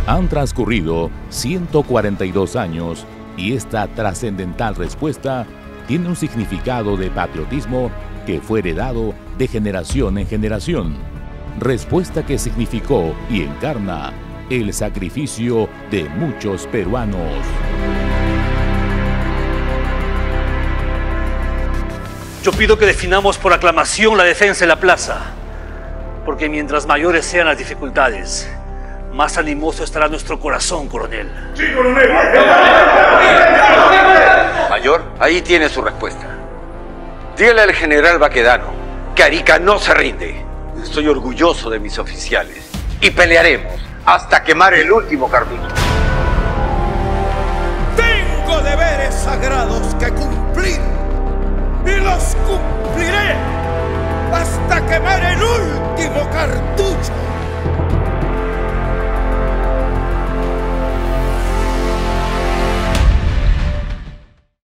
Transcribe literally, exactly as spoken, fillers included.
Han transcurrido ciento cuarenta y dos años y esta trascendental respuesta tiene un significado de patriotismo que fue heredado de generación en generación. Respuesta que significó y encarna el sacrificio de muchos peruanos. Yo pido que definamos por aclamación la defensa de la plaza, porque mientras mayores sean las dificultades, más animoso estará nuestro corazón, coronel. ¡Sí, coronel! Mayor, ahí tiene su respuesta. Dígale al general Baquedano que Arica no se rinde. Estoy orgulloso de mis oficiales y pelearemos hasta quemar el último cartucho. Tengo deberes sagrados que cumplir y los cumpliré hasta quemar el último